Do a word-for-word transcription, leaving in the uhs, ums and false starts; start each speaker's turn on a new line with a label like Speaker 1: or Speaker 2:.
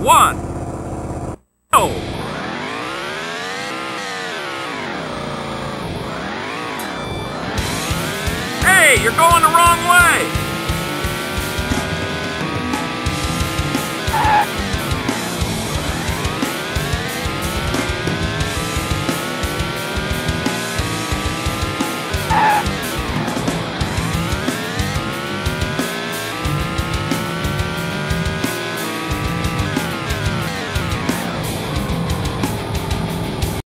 Speaker 1: one, go! Hey, you're going the wrong way!